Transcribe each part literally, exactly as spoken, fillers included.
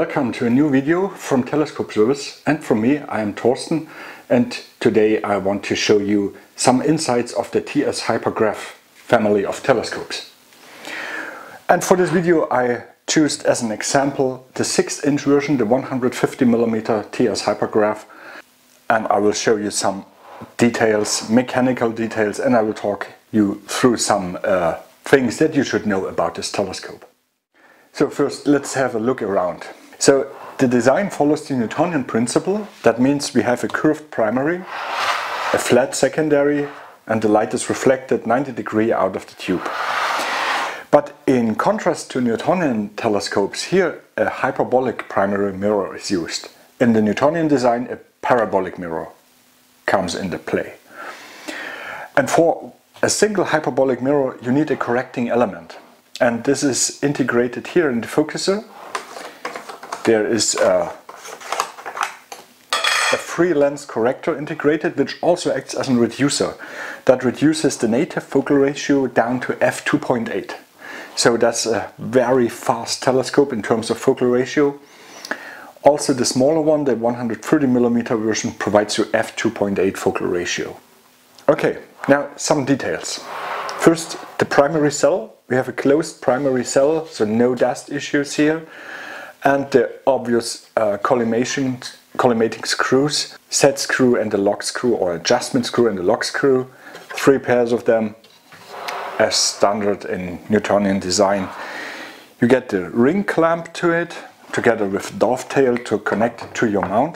welcome to a new video from teleskop-service, and from me, I am Thorsten, and today I want to show you some insights of the T S Hypergraph family of telescopes. And for this video I chose as an example the six inch version, the one hundred fifty millimeter T S Hypergraph, and I will show you some details, mechanical details, and I will talk you through some uh, things that you should know about this telescope. So first, let's have a look around. So the design follows the Newtonian principle. That means we have a curved primary, a flat secondary, and the light is reflected ninety degrees out of the tube. But in contrast to Newtonian telescopes, here a hyperbolic primary mirror is used. In the Newtonian design, a parabolic mirror comes into play. And for a single hyperbolic mirror, you need a correcting element. And this is integrated here in the focuser. There is a, a free lens corrector integrated, which also acts as a reducer. That reduces the native focal ratio down to f two point eight. So that's a very fast telescope in terms of focal ratio. Also the smaller one, the one hundred thirty millimeter version, provides you f two point eight focal ratio. Okay, now some details. First, the primary cell. We have a closed primary cell, so no dust issues here. And the obvious uh, collimation, collimating screws, set screw and the lock screw, or adjustment screw and the lock screw. Three pairs of them, as standard in Newtonian design. You get the ring clamp to it, together with dovetail to connect it to your mount.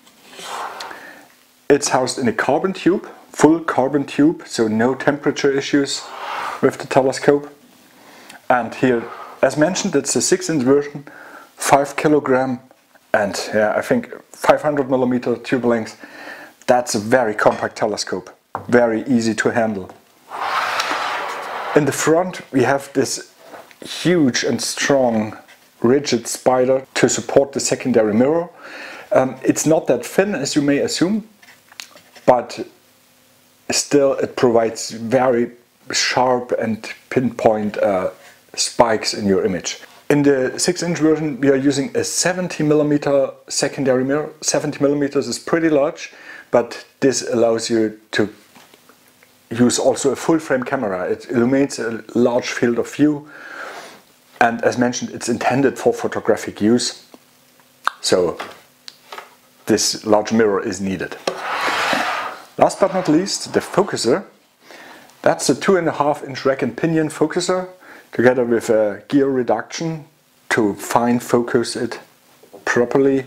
It's housed in a carbon tube, full carbon tube, so no temperature issues with the telescope. And here, as mentioned, it's a six inch version, five kilogram, and yeah, I think five hundred millimeter tube length. That's a very compact telescope, very easy to handle. In the front we have this huge and strong rigid spider to support the secondary mirror. Um, it's not that thin as you may assume, but still it provides very sharp and pinpoint uh, spikes in your image. In the six inch version we are using a seventy millimeter secondary mirror. seventy millimeters is pretty large, but this allows you to use also a full frame camera. It illuminates a large field of view, and as mentioned, it's intended for photographic use, so this large mirror is needed. Last but not least, the focuser. That's a two and a half inch rack and pinion focuser, together with a gear reduction to fine focus it properly.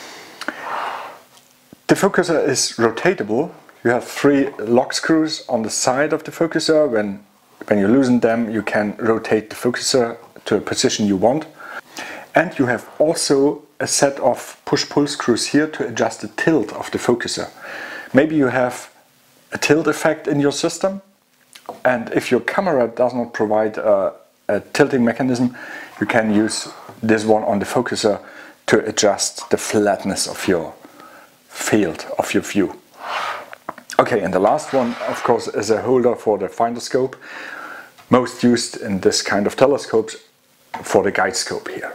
The focuser is rotatable. You have three lock screws on the side of the focuser. When, when you loosen them, you can rotate the focuser to a position you want. And you have also a set of push-pull screws here to adjust the tilt of the focuser. Maybe you have a tilt effect in your system, and if your camera does not provide a, a tilting mechanism, you can use this one on the focuser to adjust the flatness of your field, of your view. Okay, and the last one, of course, is a holder for the finder scope, most used in this kind of telescopes for the guide scope here.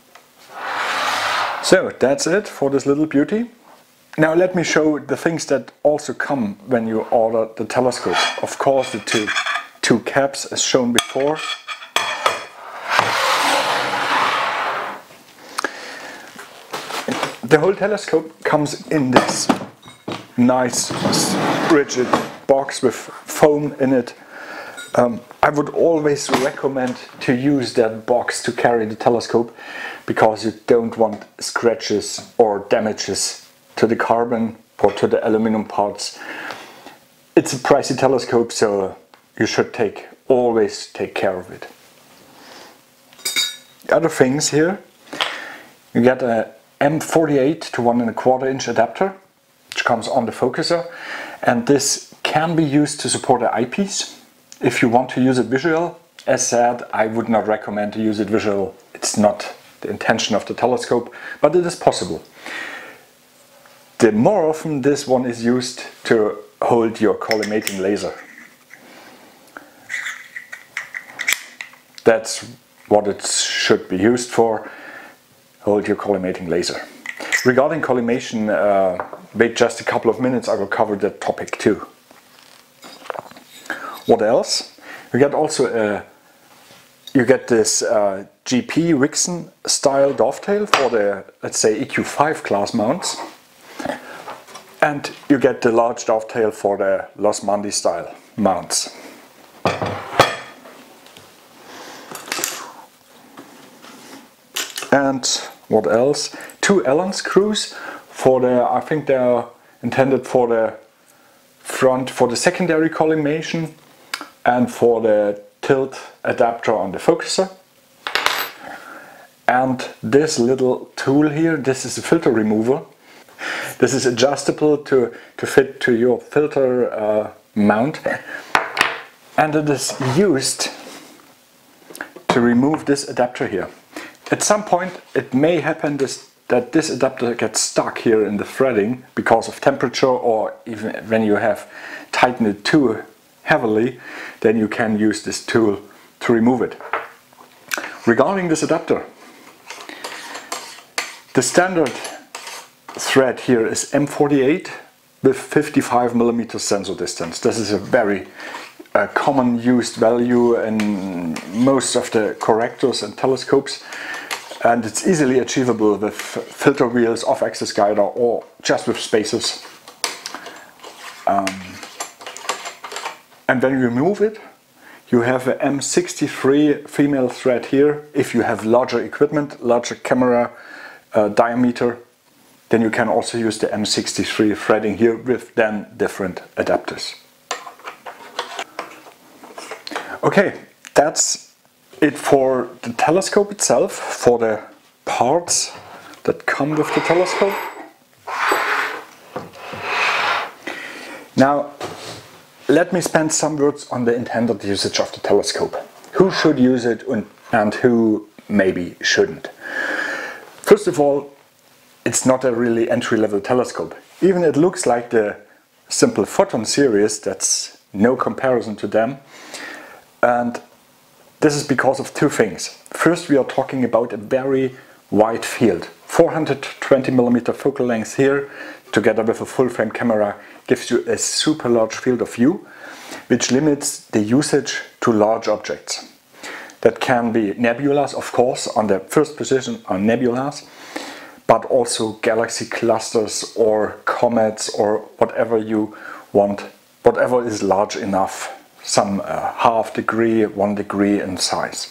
So that's it for this little beauty. Now let me show the things that also come when you order the telescope. Of course, the two, two caps as shown before. The whole telescope comes in this nice rigid box with foam in it. Um, I would always recommend to use that box to carry the telescope, because you don't want scratches or damages to the carbon or to the aluminum parts. It's a pricey telescope, so you should take always take care of it. Other things here, you get a M forty-eight to one and a quarter inch adapter, which comes on the focuser, and this can be used to support an eyepiece. If you want to use it visual, as said, I would not recommend to use it visual. It's not the intention of the telescope, but it is possible. The more often this one is used to hold your collimating laser. That's what it should be used for. hold your collimating laser. Regarding collimation, uh, wait just a couple of minutes, I will cover that topic too. What else? You get also a, you get this uh, G P Wixon style dovetail for the, let's say, E Q five class mounts, and you get the large dovetail for the Los Mandi style mounts. And what else? Two Allen screws for the, I think they are intended for the front, for the secondary collimation and for the tilt adapter on the focuser. And this little tool here, this is a filter remover. This is adjustable to, to fit to your filter uh, mount, and it is used to remove this adapter here. At some point it may happen this, that this adapter gets stuck here in the threading because of temperature, or even when you have tightened it too heavily, then you can use this tool to remove it. Regarding this adapter, the standard thread here is M forty-eight with fifty-five millimeter sensor distance. This is a very uh, common used value in most of the correctors and telescopes, and it's easily achievable with filter wheels, off-axis guider, or just with spacers. Um, and when you remove it, you have a M sixty-three female thread here. If you have larger equipment, larger camera uh, diameter, then you can also use the M sixty-three threading here with then different adapters. Okay, that's it for the telescope itself, for the parts that come with the telescope. Now, let me spend some words on the intended usage of the telescope. Who should use it and who maybe shouldn't? First of all, it's not a really entry-level telescope. Even it looks like the simple Photon series, that's no comparison to them. And this is because of two things. First, we are talking about a very wide field. four hundred twenty millimeter focal length here, together with a full-frame camera, gives you a super large field of view, which limits the usage to large objects. That can be nebulas, of course, on the first position are nebulas, but also galaxy clusters or comets or whatever you want, whatever is large enough, some uh, half degree, one degree in size.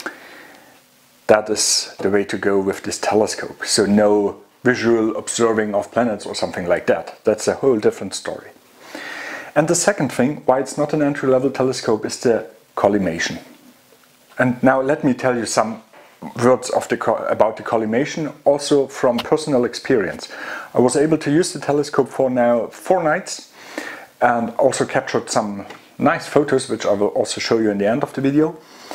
That is the way to go with this telescope. So no visual observing of planets or something like that. That's a whole different story. And the second thing, why it's not an entry-level telescope, is the collimation. And now let me tell you some words of the about the collimation, also from personal experience. I was able to use the telescope for now four nights and also captured some nice photos, which I will also show you in the end of the video.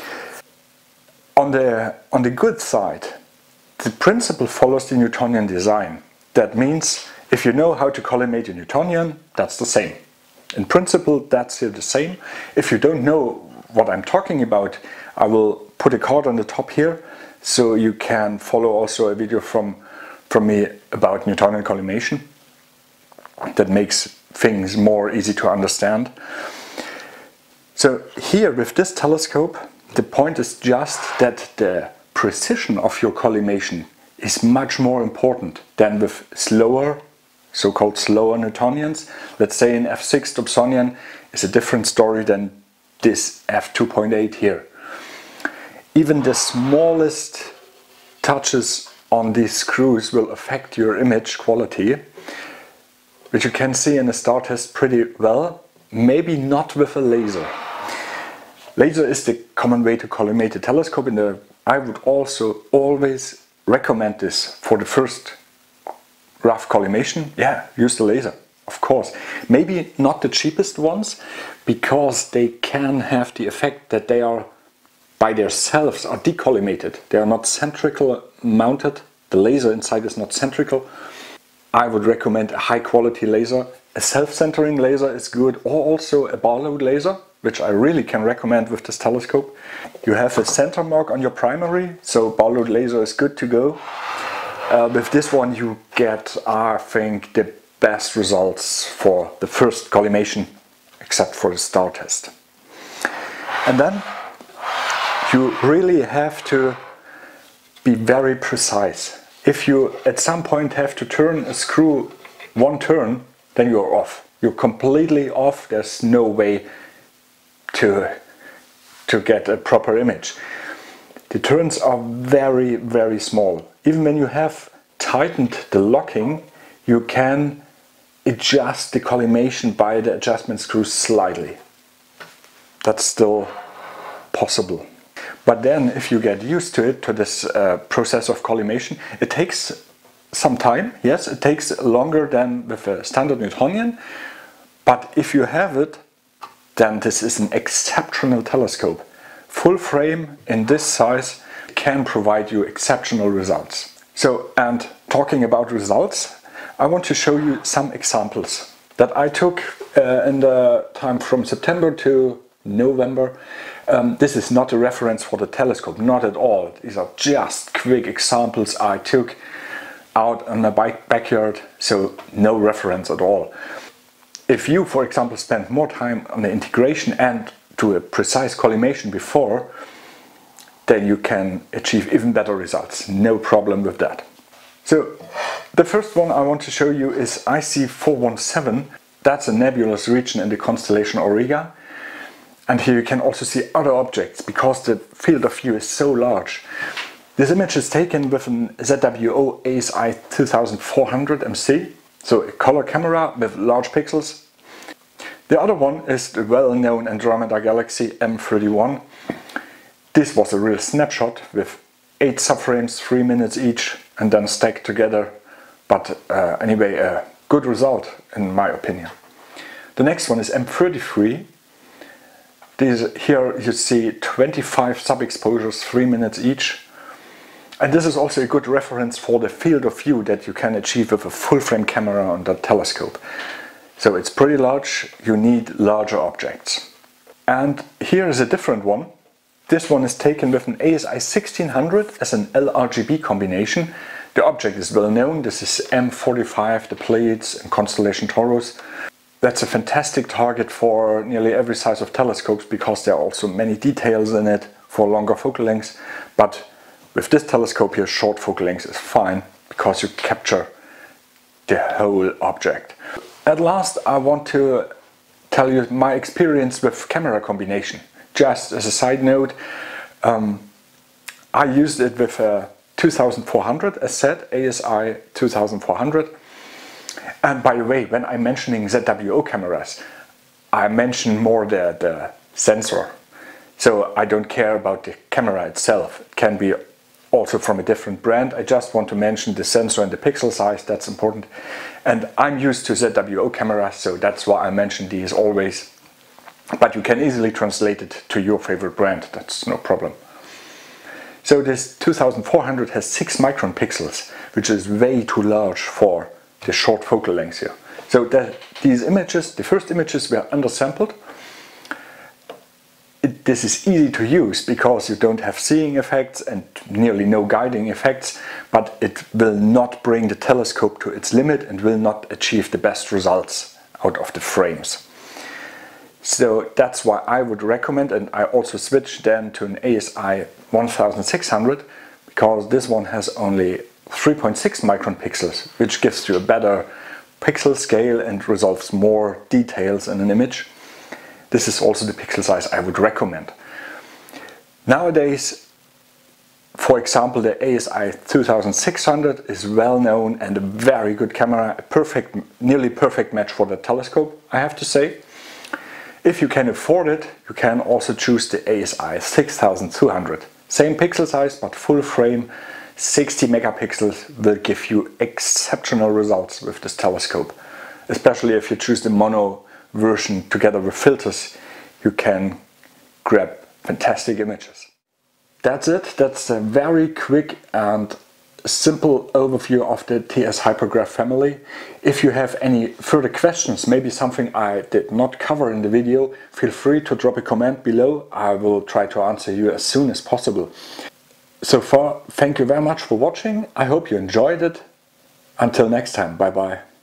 On the, on the good side, the principle follows the Newtonian design. That means if you know how to collimate a Newtonian, that's the same. In principle, that's here the same. If you don't know what I'm talking about, I will put a card on the top here, so you can follow also a video from, from me about Newtonian collimation. That makes things more easy to understand. So here with this telescope, the point is just that the precision of your collimation is much more important than with slower, so-called slower Newtonians. Let's say an F six Dobsonian is a different story than this F two point eight here. Even the smallest touches on these screws will affect your image quality, which you can see in a star test pretty well, maybe not with a laser. Laser is the common way to collimate a telescope, and the, I would also always recommend this for the first rough collimation. Yeah, use the laser, of course. Maybe not the cheapest ones, because they can have the effect that they are by themselves are decollimated. They are not centrical mounted. The laser inside is not centrical. I would recommend a high quality laser. A self-centering laser is good, or also a bar load laser, which I really can recommend with this telescope. You have a center mark on your primary, so bar load laser is good to go. Uh, with this one you get, I think, the best results for the first collimation, except for the star test. And then you really have to be very precise. If you at some point have to turn a screw one turn, then you're off. You're completely off. There's no way to, to get a proper image. The turns are very, very small. Even when you have tightened the locking, you can adjust the collimation by the adjustment screw slightly. That's still possible. But then if you get used to it, to this uh, process of collimation, it takes some time. Yes, it takes longer than with a standard Newtonian, but if you have it, then this is an exceptional telescope. Full frame in this size can provide you exceptional results. So, and talking about results, I want to show you some examples that I took uh, in the time from September to November. Um, this is not a reference for the telescope, not at all. These are just quick examples I took out in my bike backyard, so no reference at all. If you, for example, spend more time on the integration and do a precise collimation before, then you can achieve even better results. No problem with that. So the first one I want to show you is I C four one seven. That's a nebulous region in the constellation Auriga. And here you can also see other objects because the field of view is so large. This image is taken with an Z W O A S I twenty-four hundred M C, so a color camera with large pixels. The other one is the well-known Andromeda Galaxy M thirty-one. This was a real snapshot with eight subframes, three minutes each, and then stacked together. But uh, anyway, a good result in my opinion. The next one is M thirty-three. These, here you see twenty-five sub-exposures, three minutes each. And this is also a good reference for the field of view that you can achieve with a full-frame camera on the telescope. So it's pretty large, you need larger objects. And here is a different one. This one is taken with an A S I sixteen hundred as an L R G B combination. The object is well known, this is M forty-five, the Pleiades and constellation Taurus. That's a fantastic target for nearly every size of telescopes because there are also many details in it for longer focal lengths. But with this telescope here, short focal length is fine because you capture the whole object. At last, I want to tell you my experience with camera combination. Just as a side note, um, I used it with a twenty-four hundred, as said, A S I twenty-four hundred. And by the way, when I'm mentioning Z W O cameras, I mention more the, the sensor. So I don't care about the camera itself. It can be also from a different brand. I just want to mention the sensor and the pixel size, that's important. And I'm used to Z W O cameras, so that's why I mention these always. But you can easily translate it to your favorite brand, that's no problem. So this twenty-four hundred has six micron pixels, which is way too large for the short focal length here. So that these images, the first images were undersampled. It, this is easy to use because you don't have seeing effects and nearly no guiding effects, but it will not bring the telescope to its limit and will not achieve the best results out of the frames. So that's why I would recommend, and I also switched then to an A S I sixteen hundred because this one has only three point six micron pixels, which gives you a better pixel scale and resolves more details in an image. This is also the pixel size I would recommend. Nowadays, for example, the A S I twenty-six hundred is well known and a very good camera, a perfect, nearly perfect match for the telescope, I have to say. If you can afford it, you can also choose the A S I sixty-two hundred. Same pixel size, but full frame, sixty megapixels will give you exceptional results with this telescope. Especially if you choose the mono version together with filters, you can grab fantastic images. That's it. That's a very quick and simple overview of the T S Hypergraph family. If you have any further questions, maybe something I did not cover in the video, feel free to drop a comment below. I will try to answer you as soon as possible. So far, thank you very much for watching. I hope you enjoyed it. Until next time, bye bye.